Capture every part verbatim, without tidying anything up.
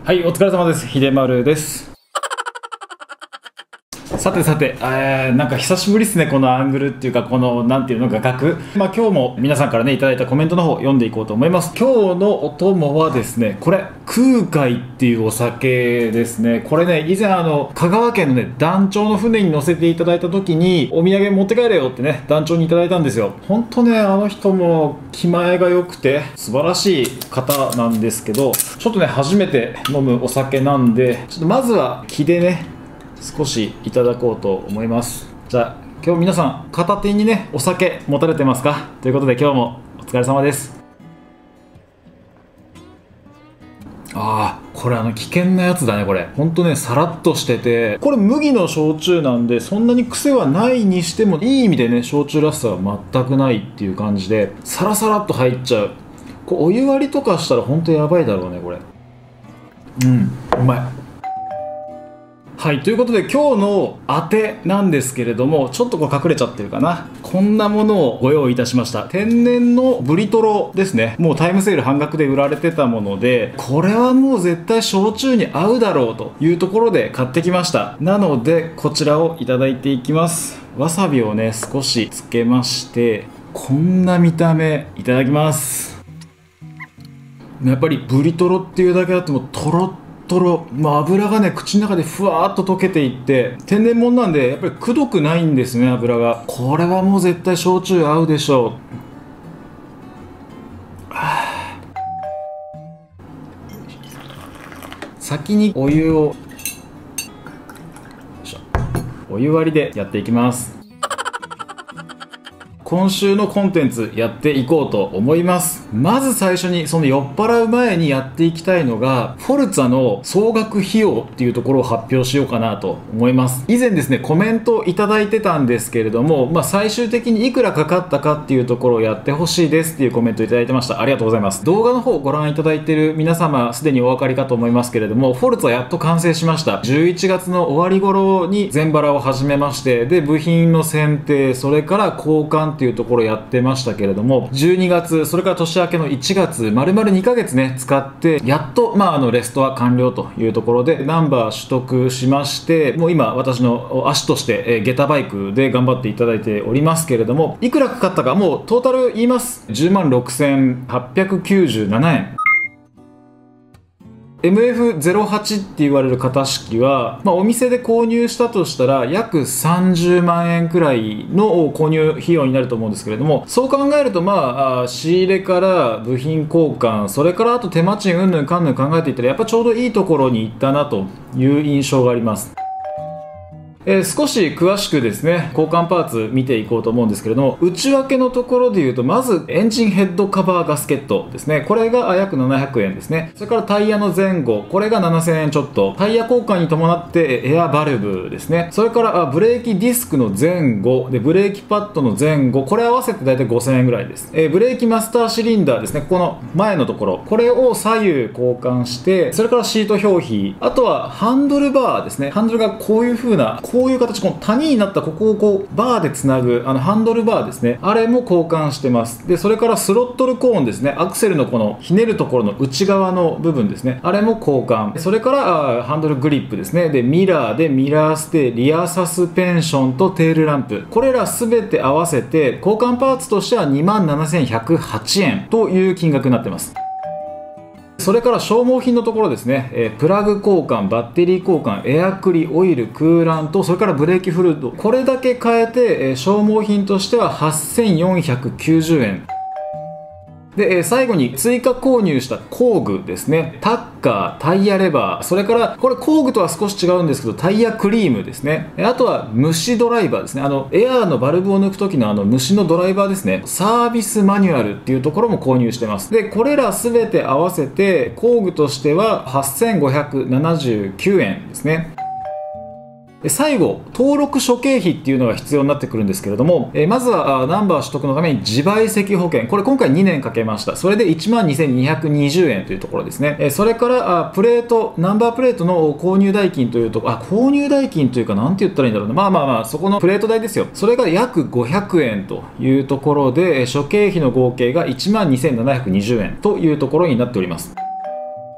はい、お疲れ様です。秀丸です。さてさて、えー、なんか久しぶりですね、このアングルっていうか、この、なんていうの、画角。まあ今日も皆さんからね、いただいたコメントの方、読んでいこうと思います。今日のお供はですね、これ、空海っていうお酒ですね。これね、以前あの、香川県のね、団長の船に乗せていただいた時に、お土産持って帰れよってね、団長にいただいたんですよ。ほんとね、あの人も気前が良くて、素晴らしい方なんですけど、ちょっとね、初めて飲むお酒なんで、ちょっとまずは気でね、少しいただこうと思います。じゃあ今日皆さん片手にねお酒持たれてますかということで今日もお疲れ様です。ああこれあの危険なやつだね。これほんとねさらっとしてて、これ麦の焼酎なんでそんなに癖はないにしても、いい意味でね焼酎らしさは全くないっていう感じで、サラサラっと入っちゃう。こうお湯割りとかしたらほんとやばいだろうねこれ。うんうまい。はい、ということで今日のあてなんですけれども、ちょっとこう隠れちゃってるかな、こんなものをご用意いたしました。天然のブリトロですね。もうタイムセール半額で売られてたもので、これはもう絶対焼酎に合うだろうというところで買ってきました。なのでこちらをいただいていきます。わさびをね少しつけまして、こんな見た目いただきます。やっぱりブリトロっていうだけあってもとろっとろ、まあ、油がね口の中でふわーっと溶けていって、天然物なんでやっぱりくどくないんですね、油が。これはもう絶対焼酎合うでしょう。先にお湯をお湯割りでやっていきます。今週のコンテンツやっていこうと思います。まず最初にその酔っ払う前にやっていきたいのが、フォルツァの総額費用っていうところを発表しようかなと思います。以前ですねコメントいただいてたんですけれども、まあ、最終的にいくらかかったかっていうところをやってほしいですっていうコメントいただいてました。ありがとうございます。動画の方ご覧いただいている皆様すでにお分かりかと思いますけれども、フォルツァやっと完成しました。じゅういちがつの終わり頃に全バラを始めまして、で部品の選定、それから交換っていうところをやってましたけれども、じゅうにがつ、それから年明けのいちがつ、丸々にかげつね使ってやっと、まあ、あのレストア完了というところでナンバー取得しまして、もう今私の足として、えー、ゲタバイクで頑張っていただいておりますけれども、いくらかかったかもうトータル言います。じゅうまんろくせんはっぴゃくきゅうじゅうななえん。エムエフゼロはち って言われる型式は、まあ、お店で購入したとしたら約さんじゅうまんえんくらいの購入費用になると思うんですけれども、そう考えるとまあ仕入れから部品交換、それからあと手間賃うんぬんかんぬん考えていったらやっぱちょうどいいところに行ったなという印象があります。えー、少し詳しくですね交換パーツ見ていこうと思うんですけれども、内訳のところでいうと、まずエンジンヘッドカバーガスケットですね。これが約ななひゃくえんですね。それからタイヤの前後、これがななせんえんちょっと。タイヤ交換に伴ってエアバルブですね。それからブレーキディスクの前後で、ブレーキパッドの前後、これ合わせて大体ごせんえんぐらいです。えー、ブレーキマスターシリンダーですね、ここの前のところ、これを左右交換して、それからシート表皮、あとはハンドルバーですね。ハンドルがこういう風なこういう形、この谷になったここをこうバーでつなぐあのハンドルバーですね、あれも交換してます。でそれからスロットルコーンですね、アクセルのこのひねるところの内側の部分ですね、あれも交換。それからあハンドルグリップですね。でミラーでミラーステ、リアサスペンションとテールランプ、これら全て合わせて交換パーツとしてはにまんななせんひゃくはちえんという金額になってます。それから消耗品のところですね、えー、プラグ交換、バッテリー交換、エアクリ、オイル、クーラント、それからブレーキフルード、これだけ変えて、えー、消耗品としてははっせんよんひゃくきゅうじゅうえん。で、えー、最後に追加購入した工具ですね。タッカー、タイヤレバー、それからこれ工具とは少し違うんですけどタイヤクリームですね。あとは虫ドライバーですね。あのエアーのバルブを抜く時のあの虫のドライバーですね。サービスマニュアルっていうところも購入してます。でこれら全て合わせて工具としてははっせんごひゃくななじゅうきゅうえんですね。最後、登録諸経費っていうのが必要になってくるんですけれども、えー、まずはナンバー取得のために自賠責保険、これ今回にねんかけました。それでいちまんにせんにひゃくにじゅうえんというところですね。えー、それからあプレート、ナンバープレートの購入代金というと、あ、購入代金というかなんて言ったらいいんだろうな。まあまあまあ、そこのプレート代ですよ。それが約ごひゃくえんというところで、諸経費の合計がいちまんにせんななひゃくにじゅうえんというところになっております。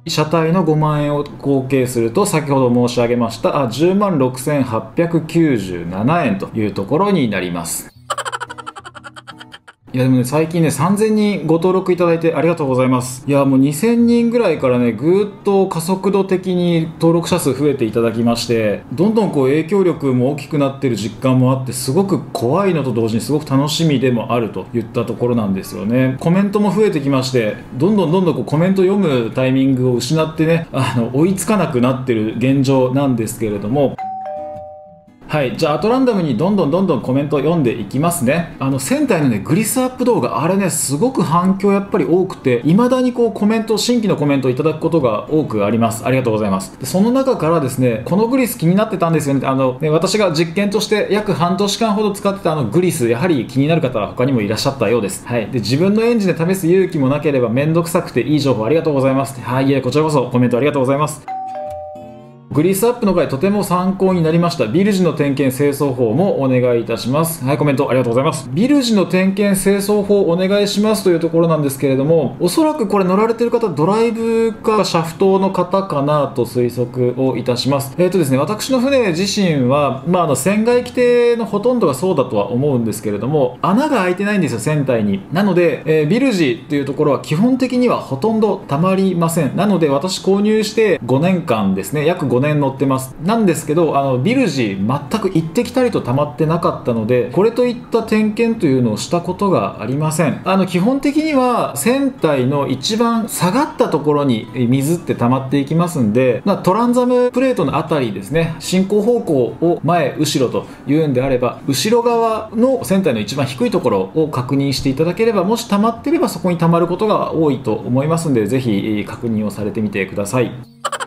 車体のごまんえんを合計すると先ほど申し上げましたあじゅうまんろくせんはっぴゃくきゅうじゅうななえんというところになります。いやでもね、最近ね、さんぜんにんご登録いただいてありがとうございます。いやもうにせんにんぐらいからね、ぐーっと加速度的に登録者数増えていただきまして、どんどんこう影響力も大きくなってる実感もあって、すごく怖いのと同時にすごく楽しみでもあるといったところなんですよね。コメントも増えてきまして、どんどんどんどんこうコメント読むタイミングを失ってね、あの、追いつかなくなってる現状なんですけれども、はい、じゃあアトランダムにどんどんどんどんコメントを読んでいきますね。あの船体のねグリスアップ動画、あれねすごく反響やっぱり多くて、未だにこうコメント、新規のコメントをいただくことが多くあります。ありがとうございます。でその中からですね、このグリス気になってたんですよね。あのね、私が実験として約半年間ほど使ってたあのグリス、やはり気になる方は他にもいらっしゃったようです。はい、で自分のエンジンで試す勇気もなければ面倒くさくていい情報ありがとうございます。はい、いえこちらこそコメントありがとうございます。グリスアップの回とても参考になりました。ビル時の点検清掃法もお願いいたします。はい、コメントありがとうございます。ビル時の点検清掃法お願いしますというところなんですけれども、おそらくこれ乗られている方、ドライブかシャフトの方かなと推測をいたします。えっとですね、私の船自身は、まあ、あの船外規定のほとんどがそうだとは思うんですけれども、穴が開いてないんですよ、船体に。なので、えー、ビル時というところは基本的にはほとんどたまりません。なので、私購入してごねんかんですね、約ごねん乗ってます。なんですけど、あのビル時全く行ってきたりと溜まってなかったので、これといった点検というのをしたことがありません。あの基本的には船体の一番下がったところに水って溜まっていきますんで、まあ、トランザムプレートのあたりですね、進行方向を前後ろというんであれば、後ろ側の船体の一番低いところを確認していただければ、もし溜まってればそこに溜まることが多いと思いますので、ぜひ確認をされてみてください。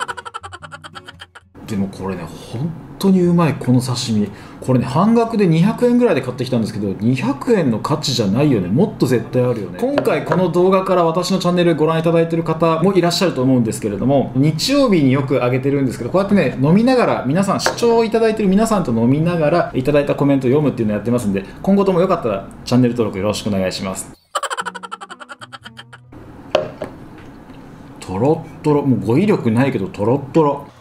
でもこれね、本当にうまい、この刺身。これね、半額でにひゃくえんぐらいで買ってきたんですけど、にひゃくえんの価値じゃないよね。もっと絶対あるよね。今回この動画から私のチャンネルご覧いただいている方もいらっしゃると思うんですけれども、日曜日によく上げてるんですけど、こうやってね、飲みながら、皆さん、視聴いただいている皆さんと飲みながらいただいたコメントを読むっていうのをやってますんで、今後ともよかったらチャンネル登録よろしくお願いします。トロットロ、もう語彙力ないけどトロットロ。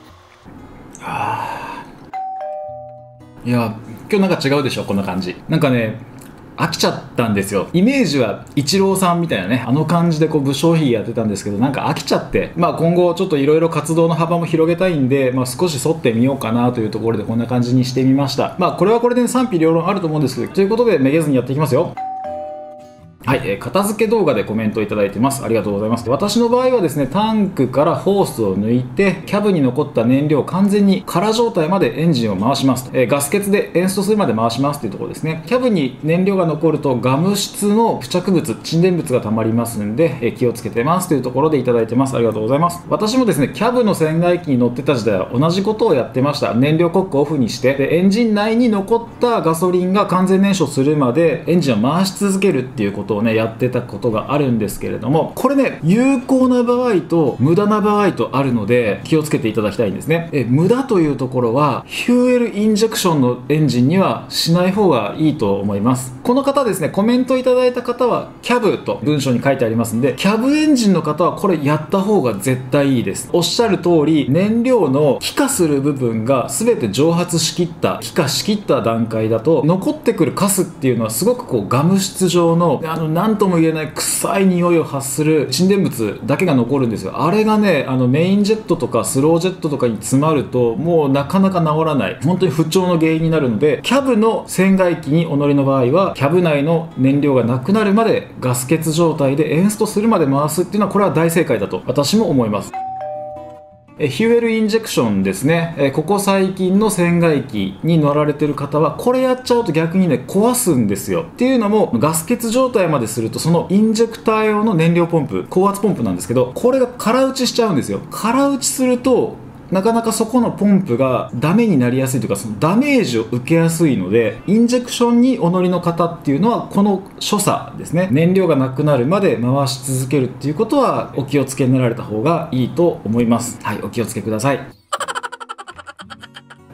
いや今日なんか違うでしょ、こんな感じ。なんかね、飽きちゃったんですよ。イメージはイチローさんみたいなね、あの感じでこう武将髭やってたんですけど、なんか飽きちゃって、まあ今後ちょっといろいろ活動の幅も広げたいんで、まあ少し沿ってみようかなというところでこんな感じにしてみました。まあこれはこれで、ね、賛否両論あると思うんですけど、ということでめげずにやっていきますよ。はい、えー、片付け動画でコメントいただいてます。ありがとうございます。私の場合はですね、タンクからホースを抜いて、キャブに残った燃料を完全に空状態までエンジンを回しますと、えー、ガス欠でエンストするまで回しますというところですね。キャブに燃料が残るとガム質の付着物、沈殿物が溜まりますんで、えー、気をつけてますというところでいただいてます。ありがとうございます。私もですね、キャブの船外機に乗ってた時代は同じことをやってました。燃料コックをオフにして、でエンジン内に残ったガソリンが完全燃焼するまでエンジンを回し続けるっていうことをね、やってたことがあるんですけれども、これね、有効な場合と無駄な場合とあるので気をつけていただきたいんですね。え無駄というところはフューエルインジェクションのエンジンにはしない方がいいと思います。この方ですね、コメントいただいた方はキャブと文章に書いてありますんで、キャブエンジンの方はこれやった方が絶対いいです。おっしゃる通り、燃料の気化する部分が全て蒸発しきった、気化しきった段階だと、残ってくるカスっていうのはすごくこうガム質状の、あの何とも言えない臭い匂いを発する沈殿物だけが残るんですよ。あれがね、あのメインジェットとかスロージェットとかに詰まるともうなかなか治らない、本当に不調の原因になるので、キャブの船外機にお乗りの場合はキャブ内の燃料がなくなるまでガス欠状態でエンストするまで回すっていうのは、これは大正解だと私も思います。えフューエルインジェクションですね。えここ最近の船外機に乗られてる方はこれやっちゃうと逆にね、壊すんですよ。っていうのも、ガス欠状態までするとそのインジェクター用の燃料ポンプ、高圧ポンプなんですけど、これが空打ちしちゃうんですよ。空打ちするとなかなかそこのポンプがダメになりやすいというか、そのダメージを受けやすいので、インジェクションにお乗りの方っていうのはこの所作ですね、燃料がなくなるまで回し続けるっていうことはお気をつけになられた方がいいと思います。はい、お気をつけください。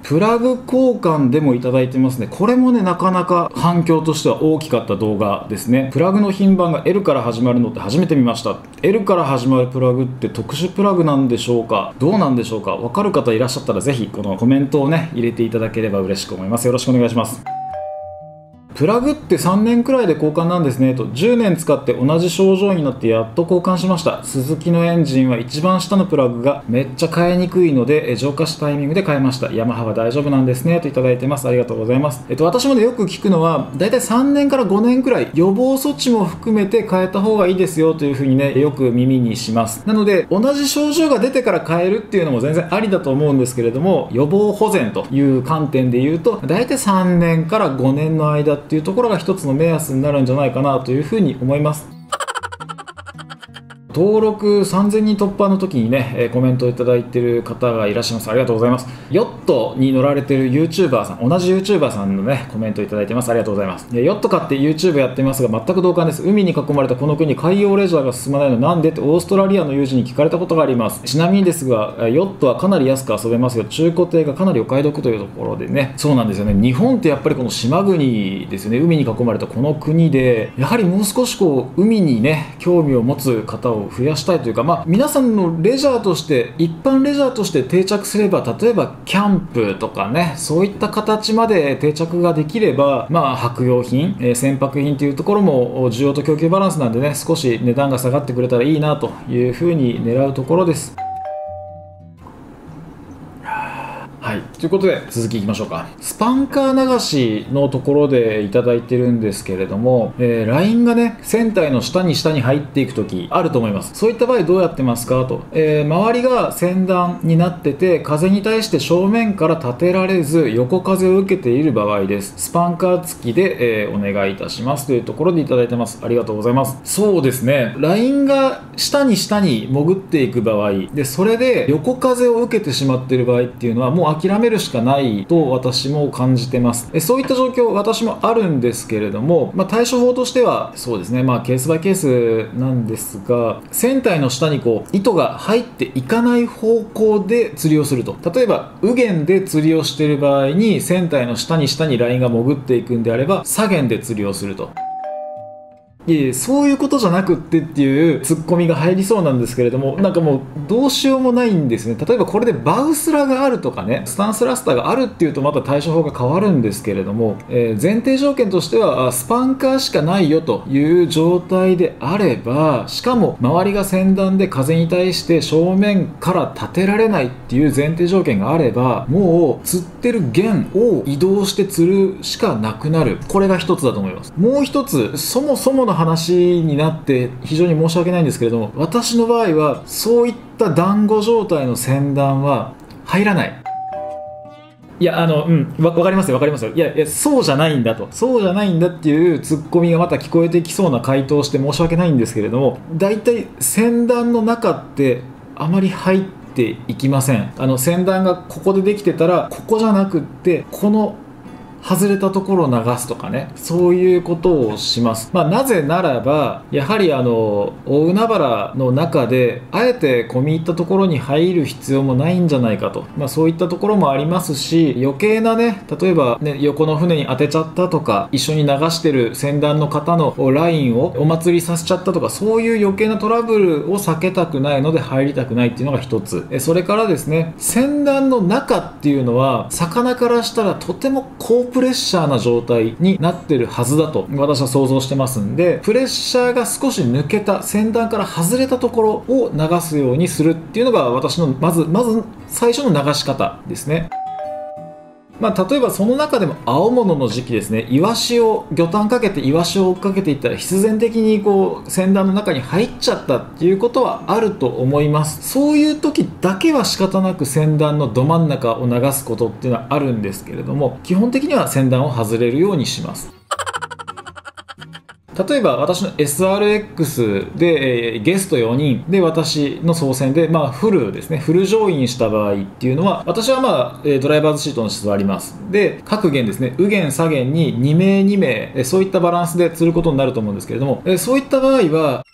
プラグ交換でもいただいてますね。これもね、なかなか反響としては大きかった動画ですね。プラグの品番が エル から始まるのって初めて見ました。 エル から始まるプラグって特殊プラグなんでしょうか、どうなんでしょうか。分かる方いらっしゃったらぜひこのコメントをね入れていただければ嬉しく思います。よろしくお願いします。プラグってさんねんくらいで交換なんですねと、じゅうねん使って同じ症状になってやっと交換しました。スズキのエンジンは一番下のプラグがめっちゃ変えにくいので浄化したタイミングで変えました。ヤマハは大丈夫なんですねといただいてます。ありがとうございます。えっと私もねよく聞くのはだいたいさんねんからごねんくらい予防措置も含めて変えた方がいいですよというふうにねよく耳にします。なので同じ症状が出てから変えるっていうのも全然ありだと思うんですけれども、予防保全という観点で言うとだいたいさんねんからごねんの間っていうところが一つの目安になるんじゃないかなというふうに思います。登録さんぜんにん突破の時にね、えー、コメントをいただいている方がいらっしゃいます。ありがとうございます。ヨットに乗られている YouTuber さん、同じ YouTuber さんのね、コメントをいただいてます。ありがとうございます。ヨット買って YouTube やってますが、全く同感です。海に囲まれたこの国、海洋レジャーが進まないのなんでってオーストラリアの友人に聞かれたことがあります。ちなみにですが、ヨットはかなり安く遊べますが、中古艇がかなりお買い得というところでね、そうなんですよね。日本ってやっぱりこの島国ですよね。海に囲まれたこの国で、やはりもう少しこう、海にね、興味を持つ方を増やしたいというか、まあ、皆さんのレジャーとして一般レジャーとして定着すれば、例えばキャンプとかね、そういった形まで定着ができれば、まあ、泊用品、えー、船舶品というところも需要と供給バランスなんでね、少し値段が下がってくれたらいいなというふうに狙うところです。はい、ということで続きいきましょうか。スパンカー流しのところでいただいてるんですけれども、えー、ラインがね船体の下に下に入っていく時あると思います。そういった場合どうやってますかと、えー、周りが船団になってて風に対して正面から立てられず横風を受けている場合です。スパンカー付きで、えー、お願いいたしますというところでいただいてます。ありがとうございます。そうですね、ラインが下に下に潜っていく場合で、それで横風を受けてしまっている場合っていうのはもう諦めるしかないと私も感じてます。そういった状況私もあるんですけれども、まあ、対処法としてはそうですね、まあ、ケースバイケースなんですが、船体の下にこう糸が入っていかない方向で釣りをすると、例えば右舷で釣りをしている場合に船体の下に下にラインが潜っていくんであれば左舷で釣りをすると。いえいえ、そういうことじゃなくってっていうツッコミが入りそうなんですけれども、なんかもうどうしようもないんですね。例えばこれでバウスラがあるとかね、スタンスラスターがあるっていうとまた対処法が変わるんですけれども、えー、前提条件としてはスパンカーしかないよという状態であれば、しかも周りが船団で風に対して正面から立てられないっていう前提条件があれば、もう釣ってる舷を移動して釣るしかなくなる。これが一つだと思います。もう一つ、そもそもの話になって非常に申し訳ないんですけれども、私の場合はそういった団子状態の船団は入らない。いや、あの、うん、わかりますよ、わかりますよ。いや、いや、そうじゃないんだと。そうじゃないんだっていうツッコミがまた聞こえてきそうな回答をして申し訳ないんですけれども、大体船団の中ってあまり入っていきません。あの、船団がここでできてたら、ここじゃなくって、この外れたところを流すとかね、そういうことをします。まあ、なぜならばやはりあの大海原の中であえて込み入ったところに入る必要もないんじゃないかと、まあ、そういったところもありますし、余計なね、例えば、ね、横の船に当てちゃったとか、一緒に流してる船団の方のラインをお祭りさせちゃったとか、そういう余計なトラブルを避けたくないので入りたくないっていうのが一つ。それからですね、船団の中っていうのは魚からしたらとても高プレッシャーな状態になってるはずだと私は想像してますんで、プレッシャーが少し抜けた船団から外れたところを流すようにするっていうのが私のまずまず最初の流し方ですね。まあ、例えばその中でも青物の時期ですね、イワシを魚探かけてイワシを追っかけていったら必然的にこう船団の中に入っちゃったっていうことはあると思います。そういう時だけは仕方なく船団のど真ん中を流すことっていうのはあるんですけれども、基本的には船団を外れるようにします。例えば私の エスアールエックス で、えー、ゲストよにんで私の操船で、まあ、フルですね、フル乗員した場合っていうのは、私は、まあ、ドライバーズシートの座ります。で、各舷ですね、右舷左舷ににめいにめい、そういったバランスで釣ることになると思うんですけれども、そういった場合は